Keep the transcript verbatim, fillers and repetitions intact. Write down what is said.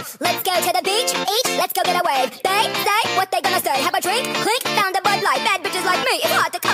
Let's go to the beach, eat, let's go get a wave. They say what they gonna say. Have a drink, clink, found a Bud Light. Bad bitches like me, it's hard to